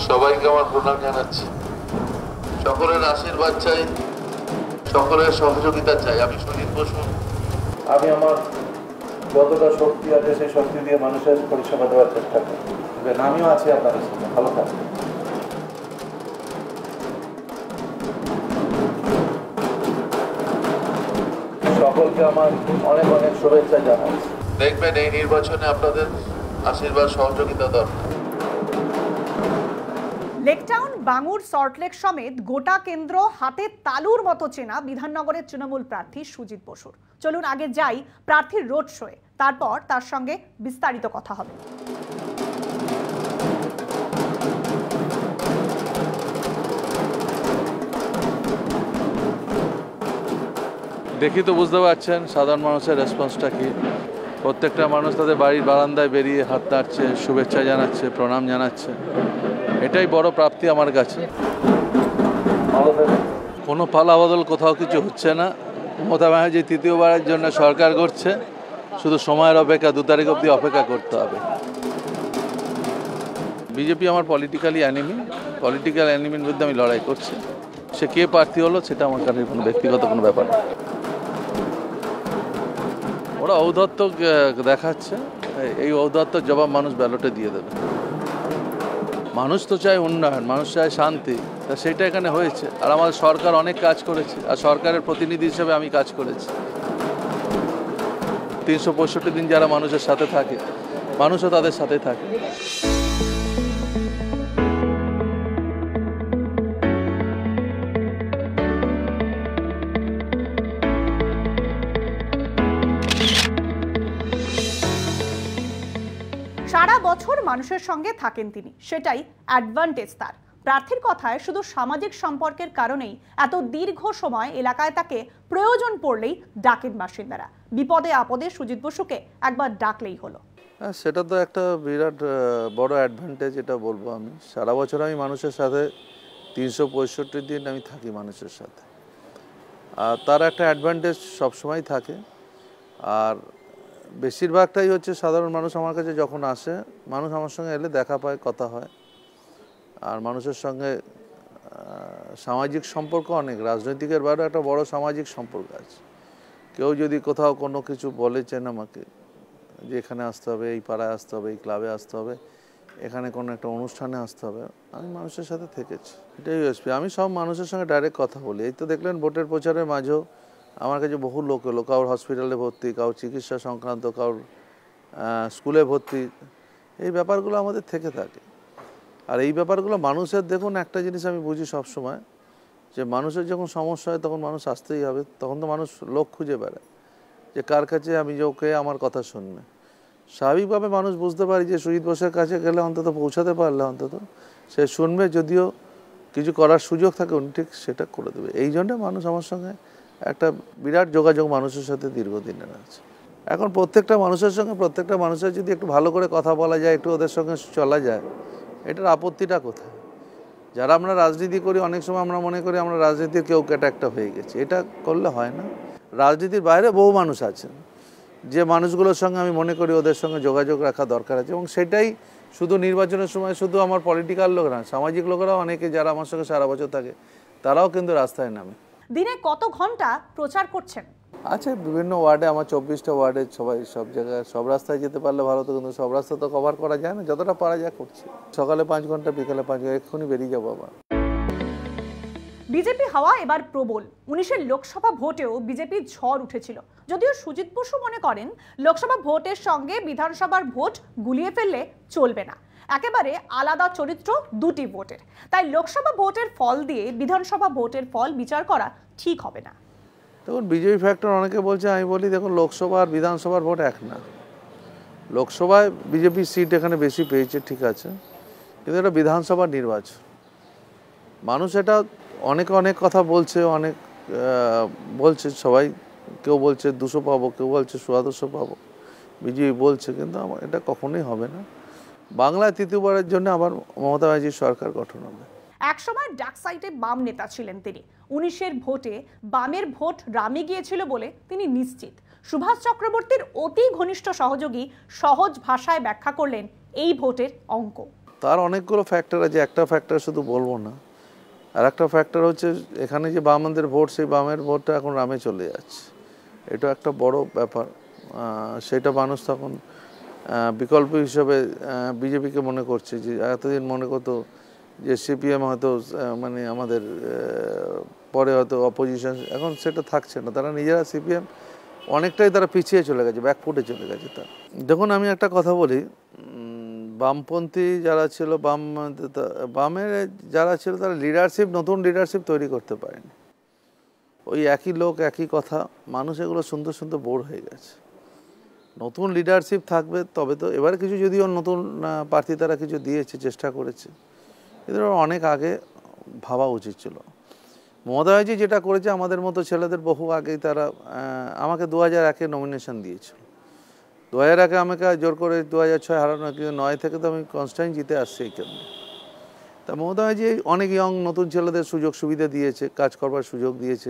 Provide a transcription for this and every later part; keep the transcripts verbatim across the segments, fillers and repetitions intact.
সবাইকে আমার প্রণাম জানাচ্ছি। সকলের আশীর্বাদ চাই, সকলের সহযোগিতা চাই। আমি সুজিত বসু, আমি আমার যতটা শক্তি আছে সেই শক্তি দিয়ে মানুষের পরিষেবা দেওয়ার চেষ্টা করি। আমিও আছি আপনাদের সাথে। ভালো থাকবেন। সকলকে আমার অনেক অনেক শুভেচ্ছা জানাচ্ছি। দেখবেন এই নির্বাচনে আপনাদের আশীর্বাদ সহযোগিতা দরকার। লেকটাউন, বাঙুর, সল্টলেক সমেত গোটা কেন্দ্র হাতে তালুর মতো চেনা বিধাননগরের তৃণমূল প্রার্থী সুজিত বসুর। চলুন আগে যাই প্রার্থীর রোড শোয়ে, তারপর তার সঙ্গে বিস্তারিত কথা হবে। দেখি তো বুঝতে পারছেন সাধারণ মানুষের রেসপন্সটা কি। প্রত্যেকটা মানুষ তাদের বাড়ির বারান্দায় বেরিয়ে হাত নাড়ছে, শুভেচ্ছা জানাচ্ছে, প্রণাম জানাচ্ছে। এটাই বড় প্রাপ্তি আমার কাছে। কোনো পালা বদল কোথাও কিছু হচ্ছে না। মমতা ব্যানার্জি তৃতীয়বারের জন্য সরকার করছে, শুধু সময়ের অপেক্ষা, দু তারিখ অবধি অপেক্ষা করতে হবে। বিজেপি আমার পলিটিক্যালি অ্যানিমি, পলিটিক্যাল অ্যানিমির বিরুদ্ধে আমি লড়াই করছি। সে কে প্রার্থী হলো সেটা আমার কাছে কোনো ব্যক্তিগত কোনো ব্যাপার না। ওরা ঔদ্ধত্য দেখাচ্ছে, এই ঔদ্ধত্যের জবাব মানুষ ব্যালটে দিয়ে দেবে। মানুষ তো চায় উন্নয়ন, মানুষ চায় শান্তি, তা সেটা এখানে হয়েছে। আর আমাদের সরকার অনেক কাজ করেছে, আর সরকারের প্রতিনিধি হিসেবে আমি কাজ করেছি। তিনশো পঁয়ষট্টি দিন যারা মানুষের সাথে থাকে, মানুষও তাদের সাথে থাকে। সারা বছর মানুষের সঙ্গে থাকেন তিনি, সেটাই অ্যাডভান্টেজ তার। প্রার্থীর কথায় শুধু সামাজিক সম্পর্কের কারণেই এত দীর্ঘ সময় এলাকায় তাকে প্রয়োজন পড়লেই ডাকেন বাসিন্দারা। বিপদে আপদে সুজিত বসুকে একবার ডাকলেই হলো। হ্যাঁ, সেটা তো একটা বিরাট বড় অ্যাডভান্টেজ, এটা বলবো আমি। সারা বছর আমি মানুষের সাথে, তিনশো পঁয়ষট্টি দিন আমি থাকি মানুষের সাথে, আর তার একটা অ্যাডভান্টেজ সবসময় থাকে। আর বেশিরভাগটাই হচ্ছে সাধারণ মানুষ আমার কাছে যখন আসে, মানুষ আমার সঙ্গে এলে দেখা পায়, কথা হয়। আর মানুষের সঙ্গে সামাজিক সম্পর্ক অনেক, রাজনৈতিকের বাইরে একটা বড় সামাজিক সম্পর্ক আছে। কেউ যদি কোথাও কোনো কিছু বলেছেন আমাকে যে এখানে আসতে হবে, এই পাড়ায় আসতে হবে, এই ক্লাবে আসতে হবে, এখানে কোনো একটা অনুষ্ঠানে আসতে হবে, আমি মানুষের সাথে থেকেছি। এটাই ইউএসপি। আমি সব মানুষের সঙ্গে ডাইরেক্ট কথা বলি। এই তো দেখলেন ভোটের প্রচারের মাঝেও আমার কাছে বহু লোক এলো, কারোর হসপিটালে ভর্তি, কারোর চিকিৎসা সংক্রান্ত, কারোর স্কুলে ভর্তি। এই ব্যাপারগুলো আমাদের থেকে থাকে। আর এই ব্যাপারগুলো মানুষের, দেখুন একটা জিনিস আমি বুঝি সবসময়, যে মানুষের যখন সমস্যা হয় তখন মানুষ আসতেই হবে। তখন তো মানুষ লোক খুঁজে বেড়ায় যে কার কাছে আমি যে ওকে আমার কথা শুনবে। স্বাভাবিকভাবে মানুষ বুঝতে পারি যে সুজিত বসুর কাছে গেলে অন্তত পৌঁছাতে পারলে অন্তত সে শুনবে, যদিও কিছু করার সুযোগ থাকে উনি ঠিক সেটা করে দেবে। এই জন্যে মানুষ আমার সঙ্গে একটা বিরাট যোগাযোগ মানুষের সাথে দীর্ঘদিনের আছে। এখন প্রত্যেকটা মানুষের সঙ্গে প্রত্যেকটা মানুষের যদি একটু ভালো করে কথা বলা যায়, একটু ওদের সঙ্গে চলা যায়, এটার আপত্তিটা কোথায়? যারা আমরা রাজনীতি করি, অনেক সময় আমরা মনে করি আমরা রাজনীতির কেউ কেটা একটা হয়ে গেছে। এটা করলে হয় না। রাজনীতির বাইরে বহু মানুষ আছেন, যে মানুষগুলোর সঙ্গে আমি মনে করি ওদের সঙ্গে যোগাযোগ রাখা দরকার আছে। এবং সেটাই শুধু নির্বাচনের সময় শুধু আমার পলিটিক্যাল লোকরা, সামাজিক লোকেরাও অনেকে যারা আমার সঙ্গে সারা বছর থাকে, তারাও কিন্তু রাস্তায় নামে। দিনে কত ঘন্টা প্রচার করছেন? আছে বিভিন্ন ওয়ার্ডে, আমার চব্বিশটা ওয়ার্ডে, সবাই সব জায়গায়, সব রাস্তায় যেতে পারলে ভালো তো, কিন্তু সব রাস্তা তো কভার করা যায় না। যতটা পারা যায় করছি। সকালে পাঁচ ঘন্টা, বিকালে পাঁচ ঘন্টা, এক্ষুনি বেরিয়ে যাবো আবার। বিজেপি হাওয়া এবার প্রবল। উনিশের লোকসভা ভোটেও বিজেপির ঝড় উঠেছিল। যদিও সুজিত বসু মনে করেন লোকসভা ভোটের সঙ্গে বিধানসভার ভোট গুলিয়ে ফেললে চলবে না, একেবারে আলাদা চরিত্র দুটি ভোটের। তাই লোকসভা ভোটের ফল দিয়ে বিধানসভা ভোটের ফল বিচার করা ঠিক হবে না। দেখুন, বিজেপি ফ্যাক্টর অনেকে বলছে, আমি বলি দেখুন লোকসভা আর বিধানসভার ভোট এক না। লোকসভায় বিজেপি সিট এখানে বেশি পেয়েছে, ঠিক আছে, কিন্তু এটা বিধানসভার নির্বাচন। মানুষ এটা অনেকে অনেক কথা বলছে, অনেক বলছে সবাই, কেউ বলছে দুশো পাবো, কেউ বলছে সোয়াদশো পাবো, বিজেপি বলছে, কিন্তু আমার এটা কখনোই হবে না। বাংলায় তৃতীয়বারের জন্য আবার মমতা ব্যানার্জির সরকার গঠন হবে। একসময় ডাক সাইটে বাম নেতা ছিলেন তিনি। উনিশের ভোটে বামের ভোট রামে গিয়েছিল বলে তিনি নিশ্চিত। সুভাষ চক্রবর্তীর অতি ঘনিষ্ঠ সহযোগী সহজ ভাষায় ব্যাখ্যা করলেন এই ভোটের অঙ্ক। তার অনেকগুলো ফ্যাক্টর আছে, একটা ফ্যাক্টর শুধু বলবো না। আর একটা ফ্যাক্টর হচ্ছে এখানে যে বামদের ভোট, সেই বামের ভোটটা এখন রামে চলে যাচ্ছে, এটা একটা বড় ব্যাপার। সেটা মানুষ তখন বিকল্প হিসেবে বিজেপিকে মনে করছে, যে এতদিন মনে করতো যে সিপিএম হয়তো মানে আমাদের পরে হয়তো অপোজিশন, এখন সেটা থাকছে না। তারা নিজেরা সিপিএম অনেকটাই তারা পিছিয়ে চলে গেছে, ব্যাকফুটে চলে গেছে। তার দেখুন আমি একটা কথা বলি, বামপন্থী যারা ছিল, বাম বামের যারা ছিল, তারা লিডারশিপ, নতুন লিডারশিপ তৈরি করতে পারেনি। ওই একই লোক একই কথা, মানুষ এগুলো সুন্দর সুন্দর বোর হয়ে গেছে। নতুন লিডারশিপ থাকবে তবে তো। এবারে কিছু যদিও নতুন প্রার্থী তারা কিছু দিয়েছে, চেষ্টা করেছে, এদের অনেক আগে ভাবা উচিত ছিল। মমতা ব্যানার্জি যেটা করেছে, আমাদের মতো ছেলেদের বহু আগেই তারা আমাকে দু হাজার একে নমিনেশন দিয়েছিল। দু হাজার একে আমাকে জোর করে দু হাজার ছয় হারানো, কিন্তু নয় থেকে তো আমি কনস্ট্যান্ট জিতে আসছি এই কেমন। তা মমতা ব্যানার্জি অনেক ইয়ং নতুন ছেলেদের সুযোগ সুবিধা দিয়েছে, কাজ করবার সুযোগ দিয়েছে,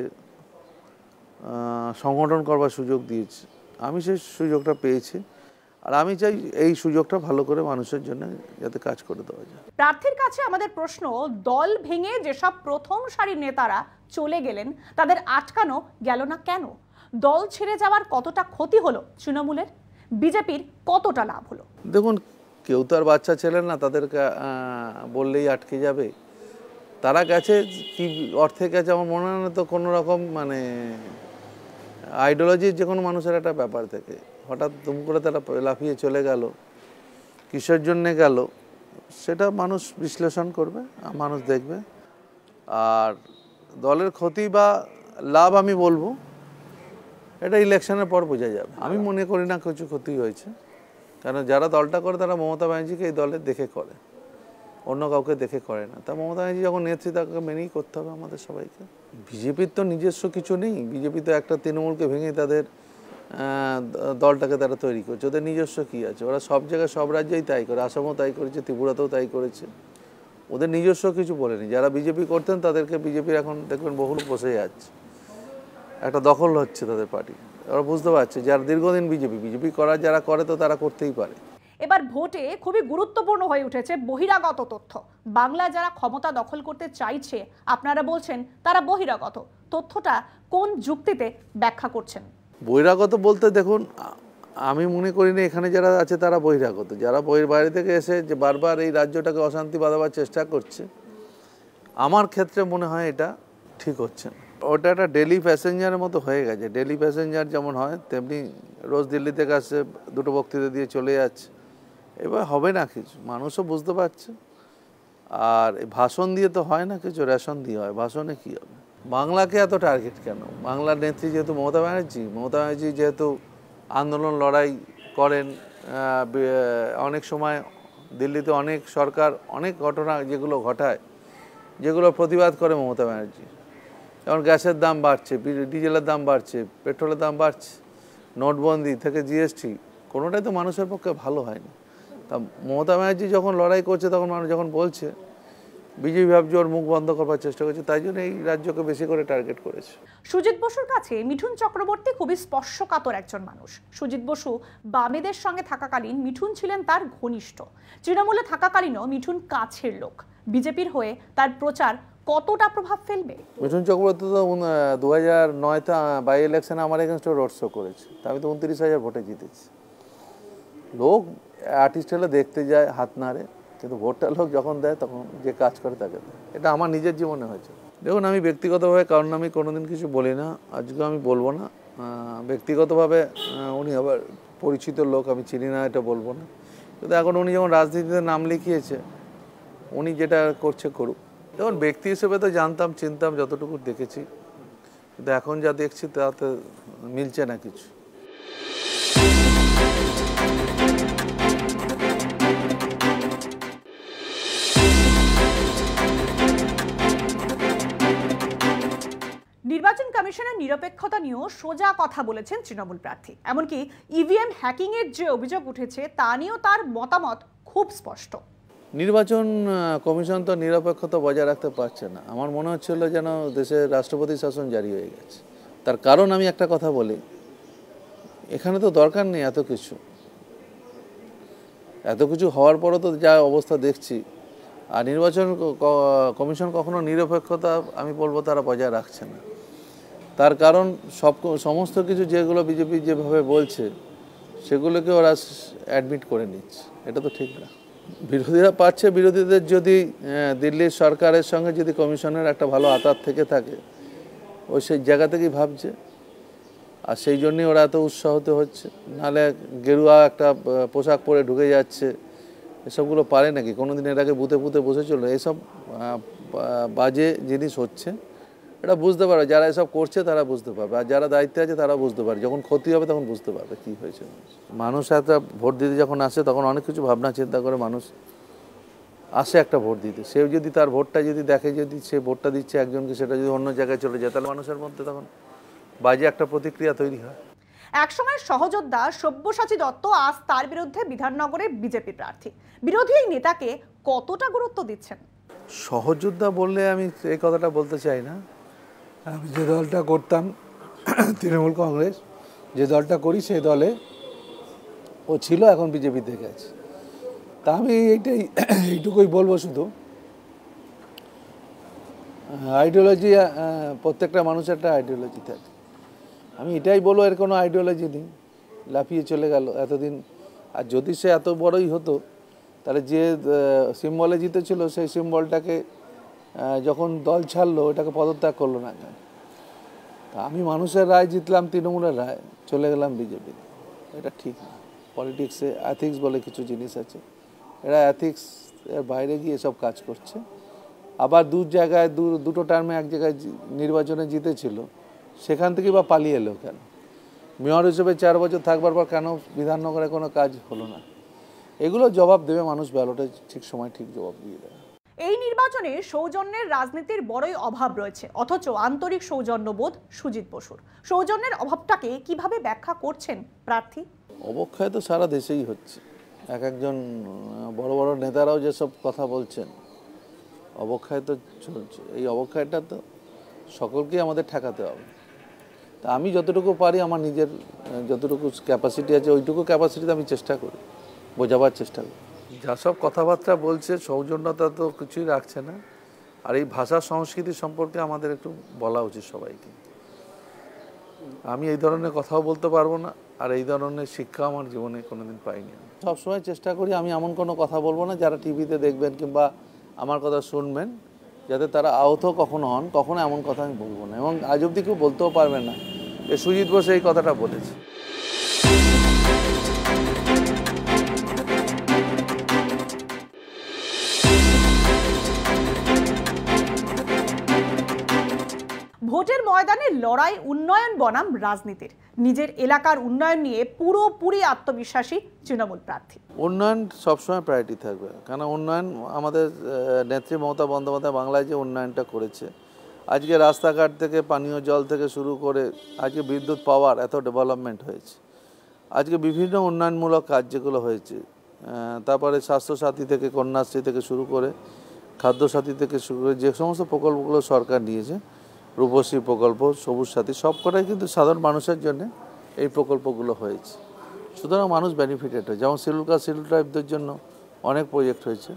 সংগঠন করবার সুযোগ দিয়েছে। আমি সেই সুযোগটা পেয়েছি, আর আমি চাই এই সুযোগটা ভালো করে মানুষের জন্য যাতে কাজ করে দেওয়া যায়। প্রার্থীর কাছে আমাদের প্রশ্ন, দল ভেঙে যেসব প্রথম সারির নেতারা চলে গেলেন, তাদের আটকানো গেল না কেন? দল ছেড়ে যাওয়ার কতটা ক্ষতি হলো তৃণমূলের? বিজেপির কতটা লাভ হলো? দেখুন, কেউ তো আর বাচ্চা ছেলে না, তাদেরকে বললেই আটকে যাবে। তারা গেছে কি অর্থে গেছে আমার মনে হয় না তো কোনো রকম মানে আইডিওলজির যে কোনো মানুষের একটা ব্যাপার থেকে হঠাৎ দুম করে তারা লাফিয়ে চলে গেল, কিসের জন্যে গেল সেটা মানুষ বিশ্লেষণ করবে, মানুষ দেখবে। আর দলের ক্ষতি বা লাভ আমি বলবো এটা ইলেকশনের পর বোঝা যাবে। আমি মনে করি না কিছু ক্ষতি হয়েছে, কারণ যারা দলটা করে তারা মমতা ব্যানার্জিকে এই দলে দেখে করে, অন্য কাউকে দেখে করে না। তা মমতা ব্যানার্জি যখন নেত্রী, তাকে মেনেই করতে হবে আমাদের সবাইকে। বিজেপির তো নিজস্ব কিছু নেই, বিজেপি তো একটা তৃণমূলকে ভেঙে তাদের দলটাকে তারা তৈরি করছে। ওদের নিজস্ব কী আছে? ওরা সব জায়গায় সব রাজ্যেই তাই করে, আসামও তাই করেছে, ত্রিপুরাতেও তাই করেছে। ওদের নিজস্ব কিছু বলেনি। যারা বিজেপি করতেন তাদেরকে বিজেপির এখন দেখবেন বহুল বসে যাচ্ছে, একটা দখল হচ্ছে তাদের পার্টি। ওরা বুঝতে পারছে যারা দীর্ঘদিন বিজেপি বিজেপি করার যারা করে তো তারা করতেই পারে। এবার ভোটে খুবই গুরুত্বপূর্ণ হয়ে উঠেছে বহিরাগত তথ্য। বাংলা যারা ক্ষমতা দখল করতে চাইছে, আপনারা বলছেন তারা বহিরাগত। তথ্যটা কোন যুক্তিতে ব্যাখ্যা করছেন? বহিরাগত বলতে দেখুন, আমি মনে করি না এখানে যারা আছে তারা বহিরাগত। যারা বহির বাইরে থেকে এসে যে বারবার এই রাজ্যটাকে অশান্তি বাঁধাবার চেষ্টা করছে, আমার ক্ষেত্রে মনে হয় এটা ঠিক হচ্ছে না। ওটা একটা ডেলি প্যাসেঞ্জারের মতো হয়ে গেছে। ডেলি প্যাসেঞ্জার যেমন হয় তেমনি রোজ দিল্লি থেকে আসছে, দুটো বক্তৃতা দিয়ে চলে যাচ্ছে। এবার হবে না কিছু, মানুষও বুঝতে পারছে। আর ভাষণ দিয়ে তো হয় না কিছু, রেশন দিয়ে হয়। ভাষণে কী হবে? বাংলাকে এত টার্গেট কেন? বাংলার নেত্রী যেহেতু মমতা ব্যানার্জি, মমতা ব্যানার্জি যেহেতু আন্দোলন লড়াই করেন, অনেক সময় দিল্লিতে অনেক সরকার অনেক ঘটনা যেগুলো ঘটায়, যেগুলো প্রতিবাদ করে মমতা ব্যানার্জি, যেমন গ্যাসের দাম বাড়ছে, ডিজেলের দাম বাড়ছে, পেট্রোলের দাম বাড়ছে, নোটবন্দি থেকে জিএসটি, কোনোটাই তো মানুষের পক্ষে ভালো হয়নি। তা মমতা ব্যানার্জি যখন লড়াই করছে, তখন মানুষ যখন বলছে, বিজেপি ভাবছে ওর মুখ বন্ধ করবার চেষ্টা করছে, তাই জন্য এই রাজ্যকে বেশি করে টার্গেট করেছে। সুজিত বসুর কাছে মিঠুন চক্রবর্তী খুবই স্পর্শকাতর একজন মানুষ। সুজিত বসু বামেদের সঙ্গে থাকাকালীন মিঠুন ছিলেন তার ঘনিষ্ঠ। তৃণমূলে থাকাকালীনও মিঠুন কাছের লোক। বিজেপির হয়ে তার প্রচার কতটা প্রভাব ফেলবে? মিঠুন চক্রবর্তী তো দু হাজার নয়তে বাই ইলেকশনে আমার এগেনস্টে রোড শো করেছে, তা আমি তো উনত্রিশ হাজার ভোটে জিতেছি। লোক আর্টিস্ট হলে দেখতে যায়, হাত নাড়ে, কিন্তু ভোটটা লোক যখন দেয় তখন যে কাজ করে তাকে দেয়। এটা আমার নিজের জীবনে হয়েছে। দেখুন, আমি ব্যক্তিগতভাবে কারণ আমি কোনোদিন কিছু বলি না, আজকে আমি বলবো না। ব্যক্তিগতভাবে উনি আবার পরিচিত লোক, আমি চিনি না এটা বলবো না। কিন্তু এখন উনি যখন রাজনীতিতে নাম লিখিয়েছে, উনি যেটা করছে করুক। যেমন ব্যক্তি হিসেবে তো জানতাম, চিনতাম, যতটুকু দেখেছি, কিন্তু এখন যা দেখছি তাতে মিলছে না কিছু। নির্বাচন কমিশনের নিরপেক্ষতা নিয়েও সোজা কথা বলেছেন তৃণমূল প্রার্থী। এমনকি ইভিএম হ্যাকিং এর যে অভিযোগ উঠেছে তা নিয়েও তার মতামত খুব স্পষ্ট। নির্বাচন কমিশন তো নিরপেক্ষতা বজায় রাখতে পারছে না। আমার মনে হচ্ছিল যেন দেশের রাষ্ট্রপতি শাসন জারি হয়ে গেছে। তার কারণ আমি একটা কথা বলি, এখানে তো দরকার নেই এত কিছু। এত কিছু হওয়ার পরও তো যা অবস্থা দেখছি, আর নির্বাচন কমিশন কখনো নিরপেক্ষতা আমি বলবো তারা বজায় রাখছে না। তার কারণ সব সমস্ত কিছু যেগুলো বিজেপি যেভাবে বলছে সেগুলোকে ওরা অ্যাডমিট করে নিচ্ছে, এটা তো ঠিক না। বিরোধীরা পাচ্ছে, বিরোধীদের যদি দিল্লির সরকারের সঙ্গে যদি কমিশনের একটা ভালো আতাত থেকে থাকে, ওই সেই জায়গা থেকেই ভাবছে, আর সেই জন্যই ওরা এত উৎসাহিত হচ্ছে। নাহলে গেরুয়া একটা পোশাক পরে ঢুকে যাচ্ছে, এসবগুলো পারে নাকি? কোনো দিন এর আগে বুথে বুথে বসেছিল? এইসব বাজে জিনিস হচ্ছে, এটা বুঝতে পারবে যারা এসব করছে, তারা বুঝতে পারবে, আর যারা দায়িত্বে আছে তারা বুঝতে পারবে। যখন ক্ষতি হবে তখন বুঝতে পারবে কী হয়েছে। মানুষ একটা ভোট দিতে যখন আসে তখন অনেক কিছু ভাবনা চিন্তা করে মানুষ আসে একটা ভোট দিতে। সে যদি তার ভোটটা যদি দেখে, যদি সে ভোটটা দিচ্ছে একজনকে, সেটা যদি অন্য জায়গায় চলে যায়, তাহলে মানুষের মধ্যে তখন বাজে একটা প্রতিক্রিয়া তৈরি হয়। একসময় সহযোদ্ধা সব্যসাচী দত্ত আজ তার বিরুদ্ধে বিধাননগরের বিজেপি প্রার্থী। বিরোধী এই নেতাকে কতটা গুরুত্ব দিচ্ছেন? সহযোদ্ধা বললে আমি এই কথাটা বলতে চাই না। আমি যে দলটা করতাম তৃণমূল কংগ্রেস, যে দলটা করি সেই দলে ও ছিল, এখন বিজেপিতে গেছে। তা আমি এইটাই এইটুকুই বলবো, শুধু আইডিওলজি, প্রত্যেকটা মানুষের একটা আইডিওলজি থাকে। আমি এটাই বলবো, এর কোনো আইডিওলজি নেই, লাফিয়ে চলে গেল এতদিন। আর যদি সে এত বড়ই হতো, তাহলে যে সিম্বলে জিতেছিল সেই সিম্বলটাকে যখন দল ছাড়লো, ওটাকে পদত্যাগ করলো না কেন? তা আমি মানুষের রায় জিতলাম, তৃণমূলের রায়, চলে গেলাম বিজেপি, এটা ঠিক না। পলিটিক্সে অ্যাথিক্স বলে কিছু জিনিস আছে, এরা অ্যাথিক্স এর বাইরে গিয়ে সব কাজ করছে। আবার দু জায়গায় দু দুটো টার্মে এক জায়গায় নির্বাচনে জিতেছিল, সেখান থেকে বা পালিয়ে এলো কেন? মেয়র হিসেবে চার বছর থাকবার পর কেন বিধাননগরে কোনো কাজ হলো না? এগুলো জবাব দেবে মানুষ, ব্যালটে ঠিক সময় ঠিক জবাব দিয়ে দেবে। এই নির্বাচনে সৌজন্যের রাজনীতির বড়ই অভাব রয়েছে, অথচ আন্তরিক সৌজন্যবোধ সুজিত বসুর। সৌজন্যের অভাবটাকে কিভাবে ব্যাখ্যা করছেন প্রার্থী? অবক্ষয় তো সারা দেশেই হচ্ছে, এক একজন বড় বড় নেতারাও যেসব কথা বলছেন, অবক্ষয় তো চলছে। এই অবক্ষয়টা তো সকলকেই আমাদের ঠেকাতে হবে। তা আমি যতটুকু পারি, আমার নিজের যতটুকু ক্যাপাসিটি আছে, ওইটুকু ক্যাপাসিটিতে আমি চেষ্টা করি, বোঝাবার চেষ্টা করি। যা সব কথাবার্তা বলছে, সৌজন্যতা তো কিছুই রাখছে না। আর এই ভাষা সংস্কৃতি সম্পর্কে আমাদের একটু বলা উচিত সবাইকে। আমি এই ধরনের কথাও বলতে পারবো না, আর এই ধরনের শিক্ষা আমার জীবনে কোনোদিন পাইনি। সবসময় চেষ্টা করি আমি এমন কোনো কথা বলবো না যারা টিভিতে দেখবেন কিংবা আমার কথা শুনবেন, যাতে তারা আহত কখনো হন, কখনো এমন কথা আমি বলবো না। এবং আজ অব্দি কেউ বলতেও পারবেন না যে সুজিত বোস এই কথাটা বলেছে। ভোটের ময়দানে লড়াই উন্নয়ন বনাম রাজনীতির। নিজের এলাকার উন্নয়ন নিয়ে পুরোপুরি আত্মবিশ্বাসী তৃণমূল প্রার্থী। উন্নয়ন সবসময় প্রায়োরিটি থাকবে, কারণ উন্নয়ন আমাদের নেত্রী মমতা বন্দ্যোপাধ্যায় বাংলায় যে উন্নয়নটা করেছে, আজকে রাস্তাঘাট থেকে পানীয় জল থেকে শুরু করে আজকে বিদ্যুৎ পাওয়ার এত ডেভেলপমেন্ট হয়েছে, আজকে বিভিন্ন উন্নয়নমূলক কাজ যেগুলো হয়েছে, তারপরে স্বাস্থ্যসাথী থেকে কন্যাশ্রী থেকে শুরু করে খাদ্যসাথী থেকে শুরু করে যে সমস্ত প্রকল্পগুলো সরকার নিয়েছে, রূপশ্রী প্রকল্প, সবুজ সাথী, সবকটাই কিন্তু সাধারণ মানুষের জন্য এই প্রকল্পগুলো হয়েছে। সুতরাং মানুষ বেনিফিটেড হয়। যেমন শিডিউল কাস্ট শিডিউল ট্রাইবদের জন্য অনেক প্রজেক্ট হয়েছে।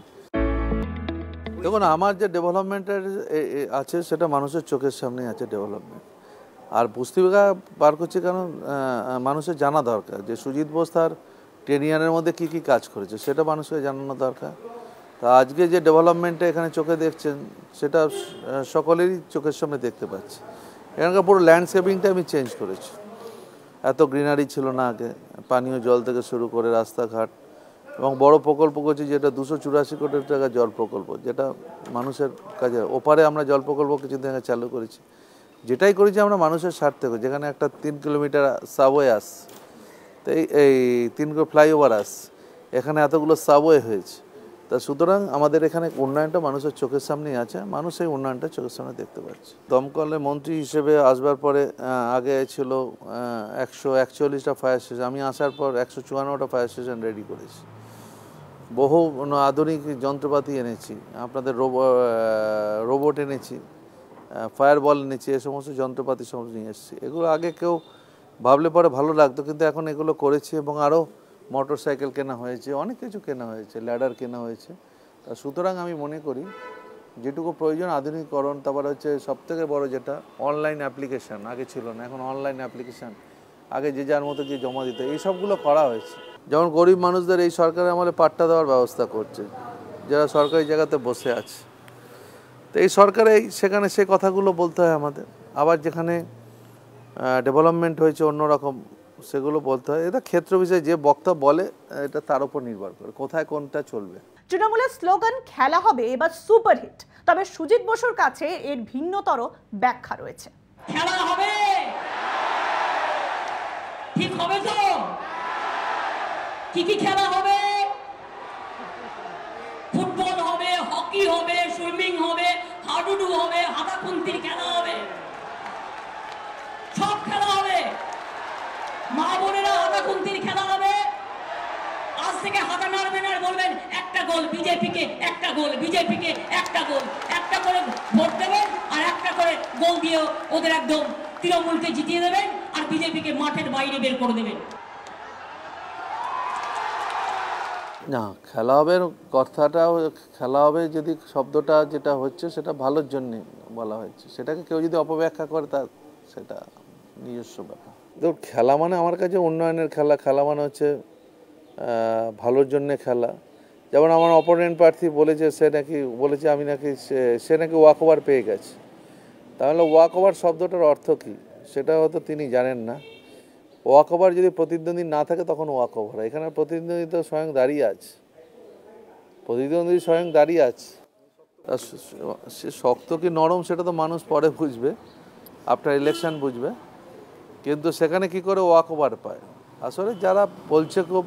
দেখুন, আমার যে ডেভেলপমেন্টের আছে সেটা মানুষের চোখের সামনেই আছে ডেভেলপমেন্ট। আর পুস্তিকা বার করছে কারণ মানুষের জানা দরকার যে সুজিত বোস তার টেন ইয়ারের মধ্যে কী কী কাজ করেছে, সেটা মানুষকে জানানো দরকার। তা আজকে যে ডেভেলপমেন্টটা এখানে চোখে দেখছেন, সেটা সকলেরই চোখের সামনে দেখতে পাচ্ছি। এখানকার পুরো ল্যান্ডস্কেপিংটা আমি চেঞ্জ করেছি। এত গ্রিনারি ছিল না আগে, পানীয় জল থেকে শুরু করে রাস্তাঘাট, এবং বড় প্রকল্প করছি যেটা দুশো চুরাশি কোটি টাকা জল প্রকল্প, যেটা মানুষের কাজে। ওপারে আমরা জল প্রকল্প কিছুদিন আগে চালু করেছি, যেটাই করেছি আমরা মানুষের স্বার্থে করি। যেখানে একটা তিন কিলোমিটার সাবওয়ে আস, তো এই এই তিন ফ্লাইওভার আস, এখানে এতগুলো সাবওয়ে হয়েছে। তা সুতরাং আমাদের এখানে উন্নয়নটা মানুষের চোখের সামনেই আছে, মানুষ এই উন্নয়নটা চোখের সামনে দেখতে পাচ্ছে। দমকলে মন্ত্রী হিসেবে আসবার পরে আগে ছিল একশো একচল্লিশটা ফায়ার স্টেশন, আমি আসার পর একশো চুয়ান্নটা ফায়ার স্টেশন রেডি করেছি। বহু আধুনিক যন্ত্রপাতি এনেছি, আপনাদের রোবট এনেছি, ফায়ার বল এনেছি, এ সমস্ত যন্ত্রপাতি সমস্ত নিয়ে এসেছি। এগুলো আগে কেউ ভাবলে পরে ভালো লাগতো, কিন্তু এখন এগুলো করেছি এবং আরও মোটর সাইকেল কেনা হয়েছে, অনেক কিছু কেনা হয়েছে, ল্যাডার কেনা হয়েছে। তা সুতরাং আমি মনে করি যেটুকু প্রয়োজন আধুনিকীকরণ, তারপরে হচ্ছে সবথেকে বড় যেটা অনলাইন অ্যাপ্লিকেশান, আগে ছিল না, এখন অনলাইন অ্যাপ্লিকেশান, আগে যে যার মতো যে জমা দিত, এই সবগুলো করা হয়েছে। যেমন গরিব মানুষদের এই সরকারের আমলে পাট্টা দেওয়ার ব্যবস্থা করছে, যারা সরকারি জায়গাতে বসে আছে। তো এই সরকারে সেখানে সে কথাগুলো বলতে হয় আমাদের। আবার যেখানে ডেভেলপমেন্ট হয়েছে অন্যরকম, সেগুলো বলতে হয়। এটা ক্ষেত্র বিষয়ে যে বক্তা বলে, এটা তার উপর নির্ভর করে কোথায় কোনটা চলবে। তৃণমূলের স্লোগান খেলা হবে এবার সুপারহিট, তবে সুজিত বসুর কাছে এর ভিন্নতর ব্যাখ্যা রয়েছে। খেলা হবে, ঠিক হবে তো? কি কি খেলা হবে? ফুটবল হবে, হকি হবে, সুইমিং হবে, হাডুডু হবে, হাতাখুন্তির খেলা হবে, সব খেলা হবে। মা বোনেরা হাতাখুন্তির খেলা হবে। আজ থেকে হাতা নাড়বেন আর বলবেন একটা গোল বিজেপিকে, একটা গোল বিজেপিকে, একটা গোল, একটা করে ভোট দেবেন আর একটা করে গোল দিয়ে ওদের একদম তৃণমূলকে জিতিয়ে দেবেন আর বিজেপিকে মাঠের বাইরে বের করে দেবেন। না, খেলা হবে কথাটা, খেলা হবে যদি শব্দটা যেটা হচ্ছে সেটা ভালোর জন্যে বলা হয়েছে, সেটাকে কেউ যদি অপব্যাখ্যা করে তার সেটা নিজস্ব ব্যাপার। দেখুন, খেলা মানে আমার কাছে উন্নয়নের খেলা, খেলা মানে হচ্ছে ভালোর জন্যে খেলা। যেমন আমার অপোনেন্ট প্রার্থী বলেছে, সে নাকি বলেছে আমি নাকি সে নাকি ওয়াক ওভার পেয়ে গেছে। তাহলে ওয়াক ওভার শব্দটার অর্থ কী সেটা হয়তো তিনি জানেন না। ওয়াক ওভার যদি প্রতিদ্বন্দ্বী না থাকে তখন ওয়াক ওভার। এখানে প্রতিদ্বন্দ্বী তো স্বয়ং দাঁড়িয়ে আছে, প্রতিদ্বন্দ্বী স্বয়ং দাঁড়িয়ে আছে। সে শক্ত কি নরম সেটা তো মানুষ পরে বুঝবে, আফটার ইলেকশন বুঝবে। কিন্তু সেখানে কি করে ওয়াক ওভার পায়? আসলে যারা বলছে খুব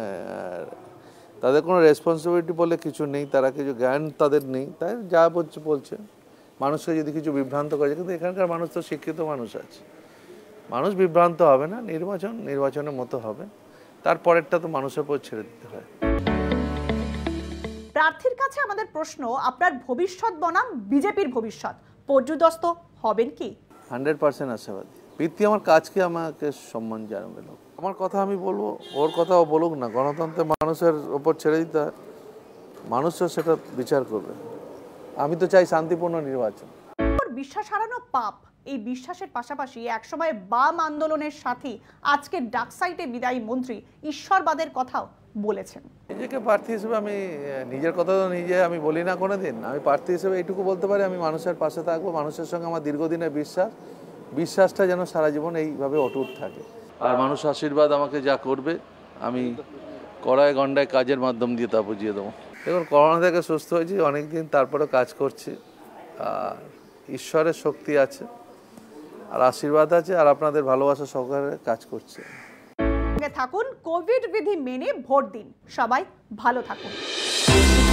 তাদের কোনো রেসপন্সিবিলিটি বলে কিছু নেই, তারা কিছু জ্ঞান তাদের নেই, তাই যা বলছে বলছে মানুষকে যদি কিছু বিভ্রান্ত করে। কিন্তু এখানকার মানুষ তো শিক্ষিত মানুষ আছে, মানুষ বিভ্রান্ত হবে না। নির্বাচন নির্বাচনের মতো হবে, তারপরেরটা তো মানুষের উপর ছেড়ে দিতে হয়। প্রার্থীর কাছে আমাদের প্রশ্ন, আপনার ভবিষ্যৎ বনাম বিজেপির ভবিষ্যৎ পর্যুদস্ত হবেন কি? হান্ড্রেড পার্সেন্ট আশাবাদী। বৃত্তি আমার কাজকে আমাকে সম্মান জানাবে লোক। আমার কথা আমি বলবো, ওর কথাও বলুক না। গণতন্ত্রে মানুষের ওপর ছেড়ে দিতে হয়, মানুষও সেটা বিচার করবে। আমি তো চাই শান্তিপূর্ণ নির্বাচন। বিশ্বাস হারানো পাপ, এই বিশ্বাসের পাশাপাশি একসময় বাম আন্দোলনের সাথী আজকে ডাকসাইটে বিদায়ী মন্ত্রী ঈশ্বরবাদের কথাও বলেছেন। নিজেকে প্রার্থী হিসেবে আমি নিজের কথা তো নিজে আমি বলি না কোনো দিন। আমি প্রার্থী হিসেবে এইটুকু বলতে পারি, আমি মানুষের পাশে থাকবো। মানুষের সঙ্গে আমার দীর্ঘদিনের বিশ্বাস, বিশ্বাসটা যেন সারা জীবন এইভাবে অটুট থাকে। আর মানুষ আশীর্বাদ আমাকে যা করবে আমি কড়ায় গন্ডায় কাজের মাধ্যম দিয়ে তা বুঝিয়ে দেবো। দেখুন, করোনা থেকে সুস্থ হয়েছি অনেক দিন, তারপরে কাজ করছি। আর ঈশ্বরের শক্তি আছে, আর আশীর্বাদ আছে, আর আপনাদের ভালোবাসা সহকারে কাজ করছে। থাকুন, কোভিড বিধি মেনে ভোট দিন, সবাই ভালো থাকুন।